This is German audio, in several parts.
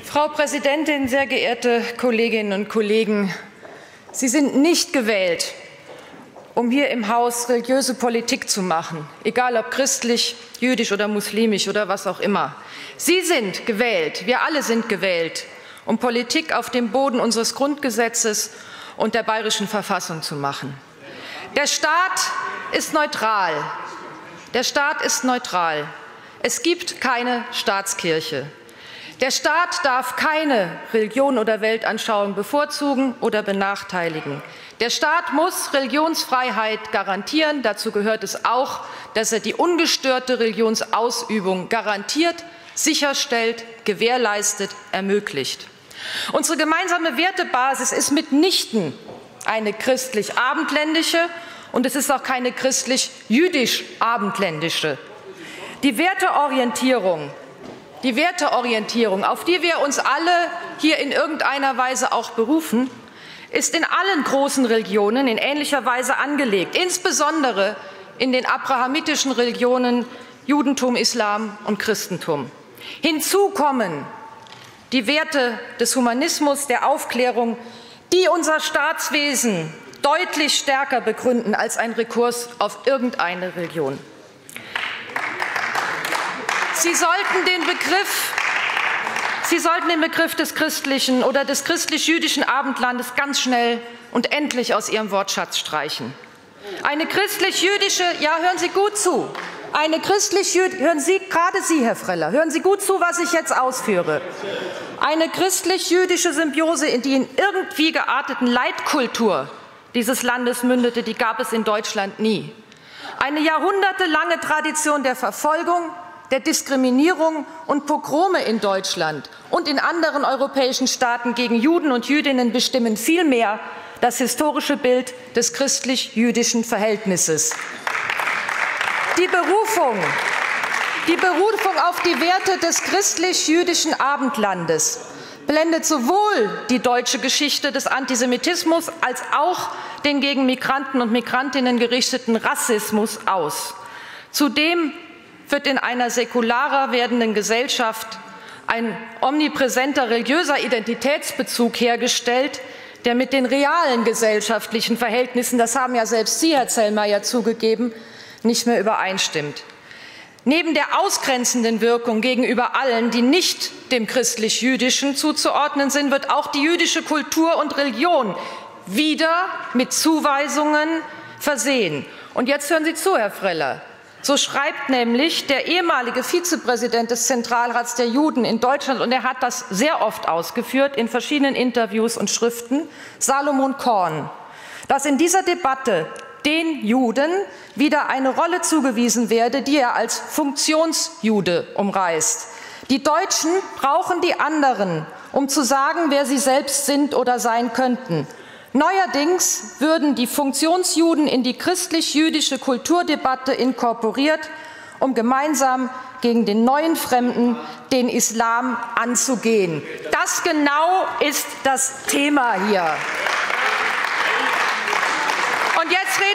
Frau Präsidentin, sehr geehrte Kolleginnen und Kollegen! Sie sind nicht gewählt, um hier im Haus religiöse Politik zu machen, egal ob christlich, jüdisch oder muslimisch oder was auch immer. Sie sind gewählt, wir alle sind gewählt, um Politik auf dem Boden unseres Grundgesetzes und der bayerischen Verfassung zu machen. Der Staat ist neutral. Der Staat ist neutral. Es gibt keine Staatskirche. Der Staat darf keine Religion oder Weltanschauung bevorzugen oder benachteiligen. Der Staat muss Religionsfreiheit garantieren. Dazu gehört es auch, dass er die ungestörte Religionsausübung garantiert, sicherstellt, gewährleistet, ermöglicht. Unsere gemeinsame Wertebasis ist mitnichten eine christlich-abendländische und es ist auch keine christlich-jüdisch-abendländische. Die Werteorientierung, auf die wir uns alle hier in irgendeiner Weise auch berufen, ist in allen großen Religionen in ähnlicher Weise angelegt, insbesondere in den abrahamitischen Religionen Judentum, Islam und Christentum. Hinzu kommen die Werte des Humanismus, der Aufklärung, die unser Staatswesen deutlich stärker begründen als ein Rekurs auf irgendeine Religion. Sie sollten den Begriff des christlichen oder des christlich-jüdischen Abendlandes ganz schnell und endlich aus Ihrem Wortschatz streichen. Eine christlich-jüdische, ja, hören Sie gut zu, hören Sie, gerade Sie, Herr Freller, hören Sie gut zu, was ich jetzt ausführe. Eine christlich-jüdische Symbiose, in die in irgendwie gearteten Leitkultur dieses Landes mündete, die gab es in Deutschland nie. Eine jahrhundertelange Tradition der Verfolgung, der Diskriminierung und Pogrome in Deutschland und in anderen europäischen Staaten gegen Juden und Jüdinnen bestimmen vielmehr das historische Bild des christlich-jüdischen Verhältnisses. Die Berufung auf die Werte des christlich-jüdischen Abendlandes blendet sowohl die deutsche Geschichte des Antisemitismus als auch den gegen Migranten und Migrantinnen gerichteten Rassismus aus. Zudem wird in einer säkularer werdenden Gesellschaft ein omnipräsenter religiöser Identitätsbezug hergestellt, der mit den realen gesellschaftlichen Verhältnissen, das haben ja selbst Sie, Herr Zellmayer, zugegeben, nicht mehr übereinstimmt. Neben der ausgrenzenden Wirkung gegenüber allen, die nicht dem christlich-jüdischen zuzuordnen sind, wird auch die jüdische Kultur und Religion wieder mit Zuweisungen versehen. Und jetzt hören Sie zu, Herr Freller. So schreibt nämlich der ehemalige Vizepräsident des Zentralrats der Juden in Deutschland, und er hat das sehr oft ausgeführt in verschiedenen Interviews und Schriften, Salomon Korn, dass in dieser Debatte den Juden wieder eine Rolle zugewiesen werde, die er als Funktionsjude umreißt. Die Deutschen brauchen die anderen, um zu sagen, wer sie selbst sind oder sein könnten. Neuerdings würden die Funktionsjuden in die christlich-jüdische Kulturdebatte inkorporiert, um gemeinsam gegen den neuen Fremden, den Islam, anzugehen. Das genau ist das Thema hier. Und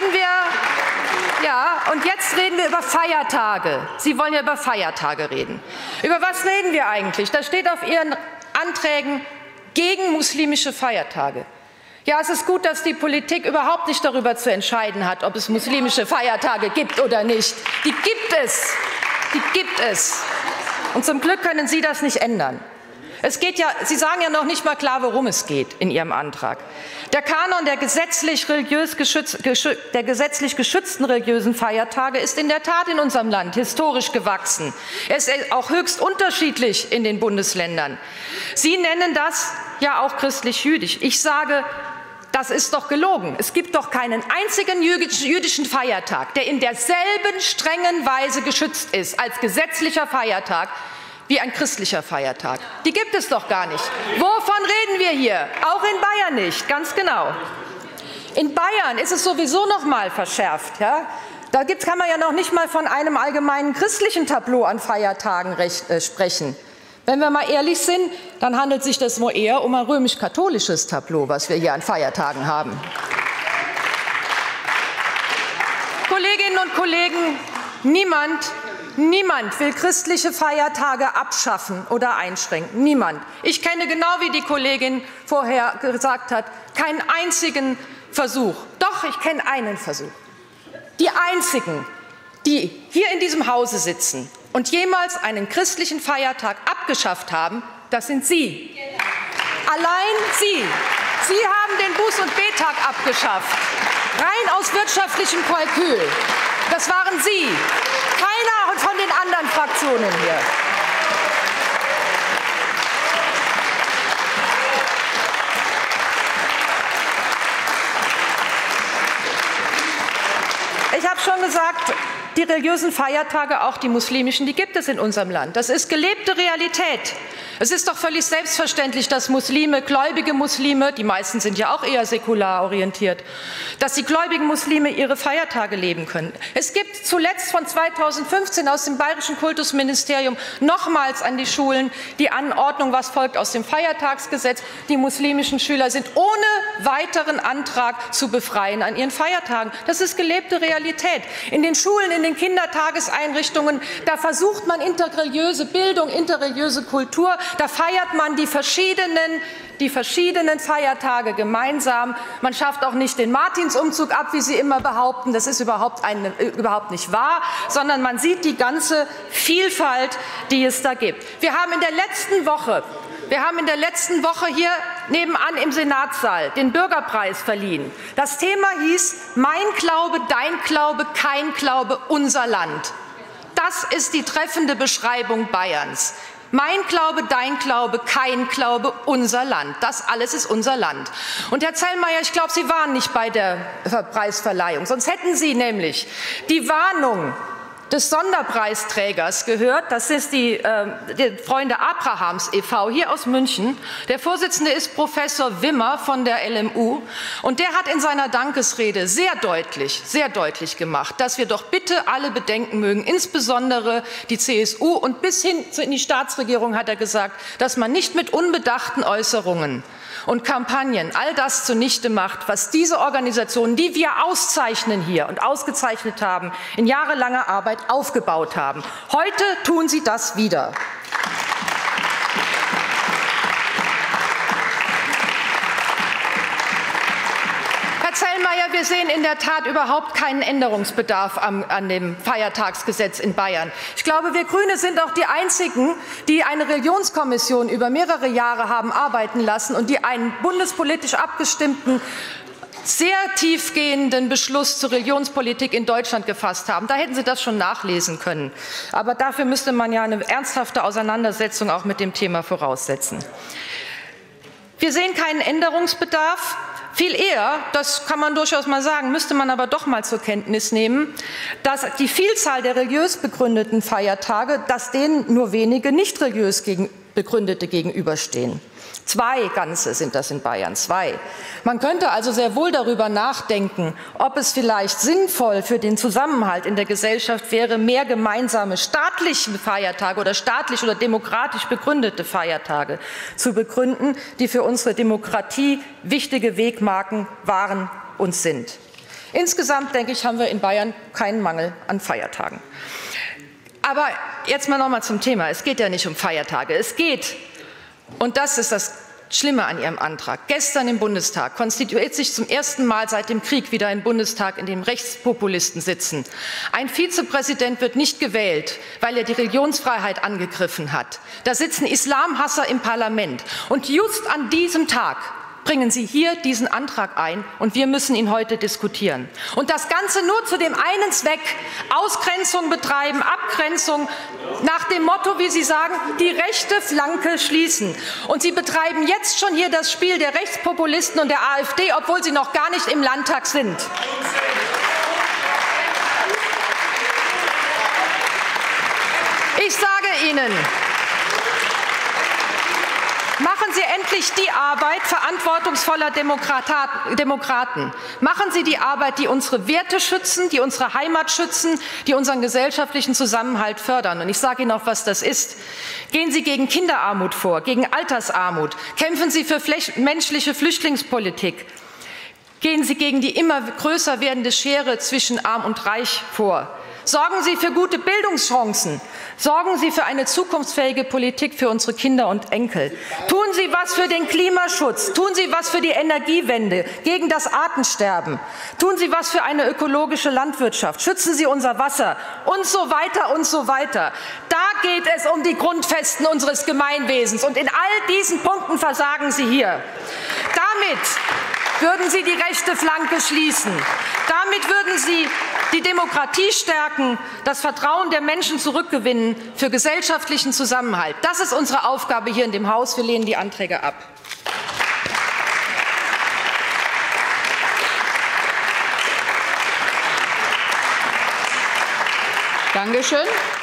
jetzt reden wir über Feiertage. Sie wollen ja über Feiertage reden. Über was reden wir eigentlich? Das steht auf Ihren Anträgen gegen muslimische Feiertage. Ja, es ist gut, dass die Politik überhaupt nicht darüber zu entscheiden hat, ob es muslimische Feiertage gibt oder nicht. Die gibt es. Die gibt es. Und zum Glück können Sie das nicht ändern. Es geht ja, Sie sagen ja noch nicht mal klar, worum es geht in Ihrem Antrag. Der Kanon der gesetzlich geschützten religiösen Feiertage ist in der Tat in unserem Land historisch gewachsen. Er ist auch höchst unterschiedlich in den Bundesländern. Sie nennen das ja auch christlich-jüdisch. Ich sage, das ist doch gelogen. Es gibt doch keinen einzigen jüdischen Feiertag, der in derselben strengen Weise geschützt ist als gesetzlicher Feiertag wie ein christlicher Feiertag. Die gibt es doch gar nicht. Wovon reden wir hier? Auch in Bayern nicht, ganz genau. In Bayern ist es sowieso noch mal verschärft. Ja? Da kann man ja noch nicht mal von einem allgemeinen christlichen Tableau an Feiertagen sprechen. Wenn wir mal ehrlich sind, dann handelt sich das wohl eher um ein römisch-katholisches Tableau, was wir hier an Feiertagen haben. Kolleginnen und Kollegen, niemand Niemand will christliche Feiertage abschaffen oder einschränken. Niemand. Ich kenne, genau wie die Kollegin vorher gesagt hat, keinen einzigen Versuch. Doch, ich kenne einen Versuch. Die einzigen, die hier in diesem Hause sitzen und jemals einen christlichen Feiertag abgeschafft haben, das sind Sie. Allein Sie. Sie haben den Buß- und Bettag abgeschafft. Rein aus wirtschaftlichem Kalkül. Das waren Sie. Keiner von den anderen Fraktionen hier. Ich habe schon gesagt, die religiösen Feiertage, auch die muslimischen, die gibt es in unserem Land. Das ist gelebte Realität. Es ist doch völlig selbstverständlich, dass Muslime, gläubige Muslime, die meisten sind ja auch eher säkular orientiert, dass die gläubigen Muslime ihre Feiertage leben können. Es gibt zuletzt von 2015 aus dem Bayerischen Kultusministerium nochmals an die Schulen die Anordnung, was folgt aus dem Feiertagsgesetz. Die muslimischen Schüler sind ohne weiteren Antrag zu befreien an ihren Feiertagen. Das ist gelebte Realität. In den Schulen, in den Kindertageseinrichtungen, da versucht man interreligiöse Bildung, interreligiöse Kultur. Da feiert man die verschiedenen Feiertage gemeinsam. Man schafft auch nicht den Martinsumzug ab, wie Sie immer behaupten. Das ist überhaupt nicht wahr, sondern man sieht die ganze Vielfalt, die es da gibt. Wir haben in der letzten Woche hier nebenan im Senatssaal den Bürgerpreis verliehen. Das Thema hieß Mein Glaube, dein Glaube, kein Glaube, unser Land. Das ist die treffende Beschreibung Bayerns. Mein Glaube, dein Glaube, kein Glaube, unser Land. Das alles ist unser Land. Und Herr Zellmeier, ich glaube, Sie waren nicht bei der Preisverleihung. Sonst hätten Sie nämlich die Warnung des Sonderpreisträgers gehört. Das ist die Freunde Abrahams e.V. hier aus München. Der Vorsitzende ist Professor Wimmer von der LMU. Und der hat in seiner Dankesrede sehr deutlich gemacht, dass wir doch bitte alle bedenken mögen, insbesondere die CSU und bis hin in die Staatsregierung hat er gesagt, dass man nicht mit unbedachten Äußerungen und Kampagnen all das zunichte macht, was diese Organisationen, die wir auszeichnen hier und ausgezeichnet haben, in jahrelanger Arbeit aufgebaut haben. Heute tun sie das wieder. Herr Zellmeier, wir sehen in der Tat überhaupt keinen Änderungsbedarf an dem Feiertagsgesetz in Bayern. Ich glaube, wir Grüne sind auch die Einzigen, die eine Religionskommission über mehrere Jahre haben arbeiten lassen und die einen bundespolitisch abgestimmten, sehr tiefgehenden Beschluss zur Religionspolitik in Deutschland gefasst haben. Da hätten Sie das schon nachlesen können. Aber dafür müsste man ja eine ernsthafte Auseinandersetzung auch mit dem Thema voraussetzen. Wir sehen keinen Änderungsbedarf. Viel eher, das kann man durchaus mal sagen, müsste man aber doch mal zur Kenntnis nehmen, dass die Vielzahl der religiös begründeten Feiertage, dass denen nur wenige nicht religiös begründete gegenüberstehen. 2 ganze sind das in Bayern, 2. Man könnte also sehr wohl darüber nachdenken, ob es vielleicht sinnvoll für den Zusammenhalt in der Gesellschaft wäre, mehr gemeinsame staatliche Feiertage oder staatlich oder demokratisch begründete Feiertage zu begründen, die für unsere Demokratie wichtige Wegmarken waren und sind. Insgesamt, denke ich, haben wir in Bayern keinen Mangel an Feiertagen. Aber jetzt mal noch mal zum Thema. Es geht ja nicht um Feiertage. Es geht, und das ist das Schlimme an Ihrem Antrag, gestern im Bundestag konstituiert sich zum ersten Mal seit dem Krieg wieder ein Bundestag, in dem Rechtspopulisten sitzen. Ein Vizepräsident wird nicht gewählt, weil er die Religionsfreiheit angegriffen hat. Da sitzen Islamhasser im Parlament. Und just an diesem Tag bringen Sie hier diesen Antrag ein, und wir müssen ihn heute diskutieren. Und das Ganze nur zu dem einen Zweck, Ausgrenzung betreiben, Abgrenzung, nach dem Motto, wie Sie sagen, die rechte Flanke schließen. Und Sie betreiben jetzt schon hier das Spiel der Rechtspopulisten und der AfD, obwohl Sie noch gar nicht im Landtag sind. Ich sage Ihnen, machen Sie endlich die Arbeit verantwortungsvoller Demokraten. Machen Sie die Arbeit, die unsere Werte schützen, die unsere Heimat schützen, die unseren gesellschaftlichen Zusammenhalt fördern. Und ich sage Ihnen auch, was das ist. Gehen Sie gegen Kinderarmut vor, gegen Altersarmut. Kämpfen Sie für menschliche Flüchtlingspolitik. Gehen Sie gegen die immer größer werdende Schere zwischen Arm und Reich vor. Sorgen Sie für gute Bildungschancen. Sorgen Sie für eine zukunftsfähige Politik für unsere Kinder und Enkel. Tun Sie was für den Klimaschutz. Tun Sie was für die Energiewende, gegen das Artensterben. Tun Sie was für eine ökologische Landwirtschaft. Schützen Sie unser Wasser und so weiter und so weiter. Da geht es um die Grundfesten unseres Gemeinwesens. Und in all diesen Punkten versagen Sie hier. Damit würden Sie die rechte Flanke schließen. Damit würden Sie die Demokratie stärken, das Vertrauen der Menschen zurückgewinnen für gesellschaftlichen Zusammenhalt. Das ist unsere Aufgabe hier in dem Haus. Wir lehnen die Anträge ab. Dankeschön.